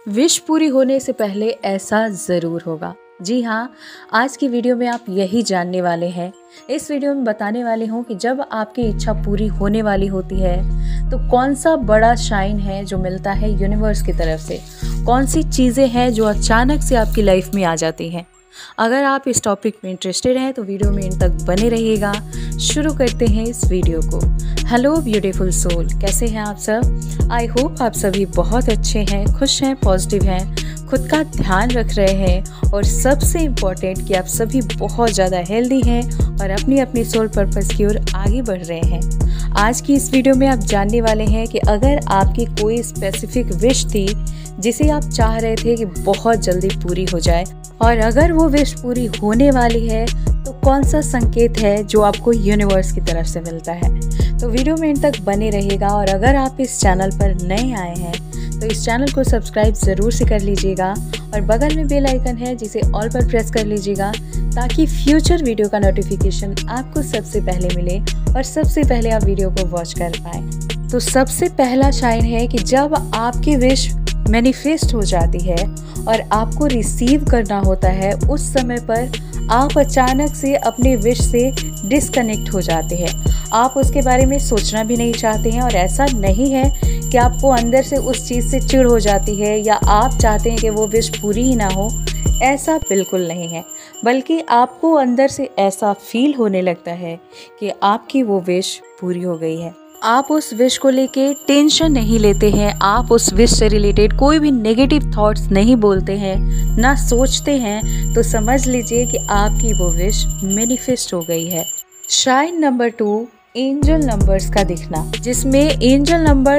Wish पूरी होने से पहले ऐसा ज़रूर होगा। जी हाँ, आज की वीडियो में आप यही जानने वाले हैं। इस वीडियो में बताने वाली हूँ कि जब आपकी इच्छा पूरी होने वाली होती है तो कौन सा बड़ा शाइन है जो मिलता है यूनिवर्स की तरफ से, कौन सी चीज़ें हैं जो अचानक से आपकी लाइफ में आ जाती हैं। अगर आप इस टॉपिक में इंटरेस्टेड हैं तो वीडियो में इन तक बने रहिएगा। शुरू करते हैं इस वीडियो को। हेलो ब्यूटीफुल सोल, कैसे हैं आप सब? आई होप आप सभी बहुत अच्छे हैं, खुश हैं, पॉजिटिव हैं, खुद का ध्यान रख रहे हैं और सबसे इम्पॉर्टेंट कि आप सभी बहुत ज़्यादा हेल्दी हैं और अपनी अपनी सोल पर्पस की ओर आगे बढ़ रहे हैं। आज की इस वीडियो में आप जानने वाले हैं कि अगर आपकी कोई स्पेसिफिक विश थी जिसे आप चाह रहे थे कि बहुत जल्दी पूरी हो जाए और अगर वो विश पूरी होने वाली है तो कौन सा संकेत है जो आपको यूनिवर्स की तरफ से मिलता है। तो वीडियो में इन तक बने रहिएगा और अगर आप इस चैनल पर नए आए हैं तो इस चैनल को सब्सक्राइब ज़रूर से कर लीजिएगा और बगल में बेल आइकन है जिसे ऑल पर प्रेस कर लीजिएगा ताकि फ्यूचर वीडियो का नोटिफिकेशन आपको सबसे पहले मिले और सबसे पहले आप वीडियो को वॉच कर पाएँ। तो सबसे पहला साइन है कि जब आपकी विश मैनिफेस्ट हो जाती है और आपको रिसीव करना होता है, उस समय पर आप अचानक से अपने विश से डिस्कनेक्ट हो जाते हैं। आप उसके बारे में सोचना भी नहीं चाहते हैं और ऐसा नहीं है कि आपको अंदर से उस चीज़ से चिढ़ हो जाती है या आप चाहते हैं कि वो विश पूरी ही ना हो, ऐसा बिल्कुल नहीं है। बल्कि आपको अंदर से ऐसा फील होने लगता है कि आपकी वो विश पूरी हो गई है। आप उस विश को लेके टेंशन नहीं लेते हैं, आप उस विश से रिलेटेड कोई भी नेगेटिव थॉट्स नहीं बोलते हैं, ना सोचते हैं, तो समझ लीजिए कि आपकी वो विश मैनिफेस्ट हो गई है। साइन नंबर 2, एंजल नंबर्स का दिखना, जिसमें एंजल नंबर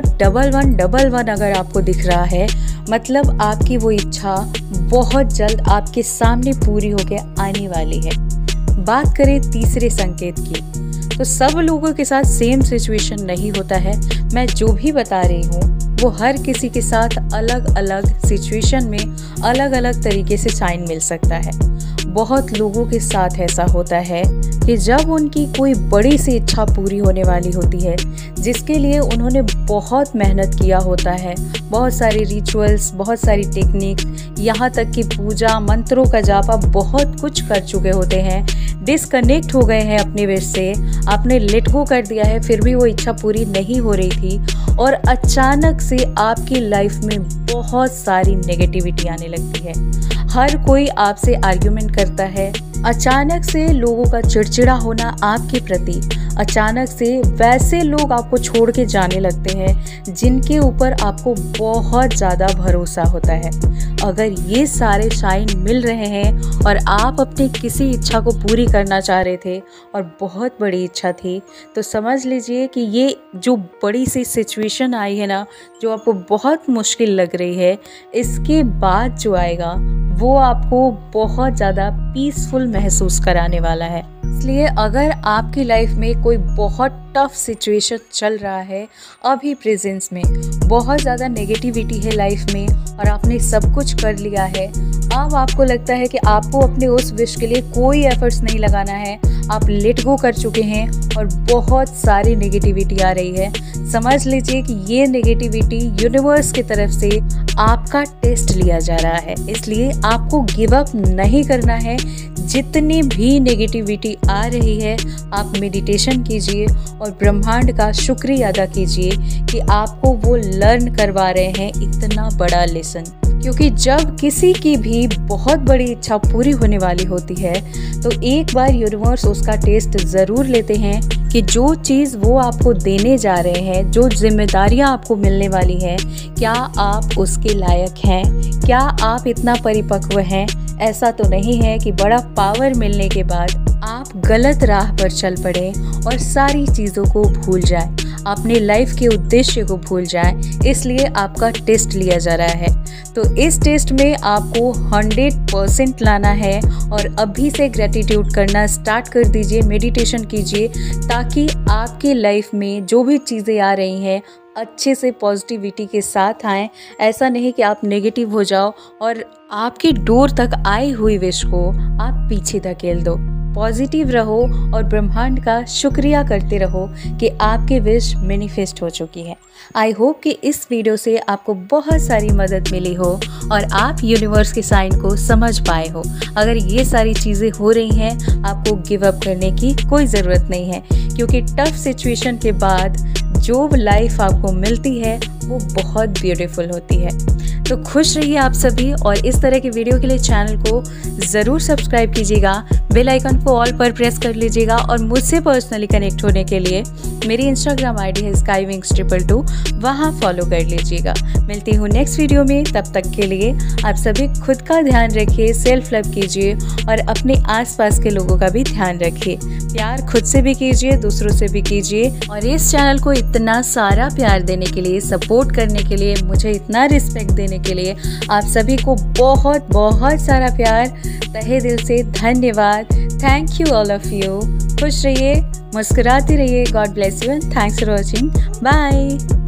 1111 अगर आपको दिख रहा है मतलब आपकी वो इच्छा बहुत जल्द आपके सामने पूरी होकर आने वाली है। बात करें तीसरे संकेत की तो सब लोगों के साथ सेम सिचुएशन नहीं होता है। मैं जो भी बता रही हूँ वो हर किसी के साथ अलग अलग सिचुएशन में अलग अलग तरीके से साइन मिल सकता है। बहुत लोगों के साथ ऐसा होता है कि जब उनकी कोई बड़ी सी इच्छा पूरी होने वाली होती है जिसके लिए उन्होंने बहुत मेहनत किया होता है, बहुत सारे रिचुअल्स, बहुत सारी टेक्निक्स, यहाँ तक कि पूजा मंत्रों का जापा बहुत कुछ कर चुके होते हैं, डिस्कनेक्ट हो गए हैं अपने विश से, आपने लेट गो कर दिया है, फिर भी वो इच्छा पूरी नहीं हो रही थी और अचानक से आपकी लाइफ में बहुत सारी नेगेटिविटी आने लगती है। हर कोई आपसे आर्ग्यूमेंट करता है, अचानक से लोगों का चिड़चिड़ा होना आपके प्रति, अचानक से वैसे लोग आपको छोड़ के जाने लगते हैं जिनके ऊपर आपको बहुत ज़्यादा भरोसा होता है। अगर ये सारे साइन मिल रहे हैं और आप अपनी किसी इच्छा को पूरी करना चाह रहे थे और बहुत बड़ी इच्छा थी, तो समझ लीजिए कि ये जो बड़ी सी सिचुएशन आई है ना, जो आपको बहुत मुश्किल लग रही है, इसके बाद जो आएगा वो आपको बहुत ज़्यादा पीसफुल महसूस कराने वाला है। इसलिए अगर आपकी लाइफ में कोई बहुत टफ सिचुएशन चल रहा है, अभी प्रेजेंस में बहुत ज़्यादा नेगेटिविटी है लाइफ में और आपने सब कुछ कर लिया है, अब आपको लगता है कि आपको अपने उस विश के लिए कोई एफर्ट्स नहीं लगाना है, आप लेट गो कर चुके हैं और बहुत सारी नेगेटिविटी आ रही है, समझ लीजिए कि ये नेगेटिविटी यूनिवर्स की तरफ से आपका टेस्ट लिया जा रहा है। इसलिए आपको गिव अप नहीं करना है। जितनी भी नेगेटिविटी आ रही है आप मेडिटेशन कीजिए और ब्रह्मांड का शुक्रिया अदा कीजिए कि आपको वो लर्न करवा रहे हैं इतना बड़ा लेसन। क्योंकि जब किसी की भी बहुत बड़ी इच्छा पूरी होने वाली होती है तो एक बार यूनिवर्स उसका टेस्ट ज़रूर लेते हैं कि जो चीज़ वो आपको देने जा रहे हैं, जो जिम्मेदारियां आपको मिलने वाली हैं, क्या आप उसके लायक हैं, क्या आप इतना परिपक्व हैं। ऐसा तो नहीं है कि बड़ा पावर मिलने के बाद आप गलत राह पर चल पड़े और सारी चीज़ों को भूल जाएं, अपने लाइफ के उद्देश्य को भूल जाएं। इसलिए आपका टेस्ट लिया जा रहा है। तो इस टेस्ट में आपको 100% लाना है और अभी से ग्रेटिट्यूड करना स्टार्ट कर दीजिए, मेडिटेशन कीजिए ताकि आपकी लाइफ में जो भी चीज़ें आ रही हैं अच्छे से पॉजिटिविटी के साथ आएँ। ऐसा नहीं कि आप नेगेटिव हो जाओ और आपकी डोर तक आई हुई विश को आप पीछे धकेल दो। पॉजिटिव रहो और ब्रह्मांड का शुक्रिया करते रहो कि आपकी विश मैनिफेस्ट हो चुकी है। आई होप कि इस वीडियो से आपको बहुत सारी मदद मिली हो और आप यूनिवर्स के साइन को समझ पाए हो। अगर ये सारी चीज़ें हो रही हैं, आपको गिव अप करने की कोई ज़रूरत नहीं है, क्योंकि टफ सिचुएशन के बाद जो लाइफ आपको मिलती है वो बहुत ब्यूटीफुल होती है। तो खुश रहिए आप सभी, और इस तरह के वीडियो के लिए चैनल को ज़रूर सब्सक्राइब कीजिएगा, बेल आइकन को ऑल पर प्रेस कर लीजिएगा, और मुझसे पर्सनली कनेक्ट होने के लिए मेरी इंस्टाग्राम आईडी है skywings222, वहाँ फॉलो कर लीजिएगा। मिलती हूँ नेक्स्ट वीडियो में, तब तक के लिए आप सभी खुद का ध्यान रखिए, सेल्फ लव कीजिए और अपने आसपास के लोगों का भी ध्यान रखिए। प्यार खुद से भी कीजिए, दूसरों से भी कीजिए, और इस चैनल को इतना सारा प्यार देने के लिए, सपोर्ट करने के लिए, मुझे इतना रिस्पेक्ट देने के लिए आप सभी को बहुत बहुत सारा प्यार, तहे दिल से धन्यवाद। Thank you all of you. खुश रहिए, मुस्कुराते रहिए। God bless you and thanks for watching. Bye.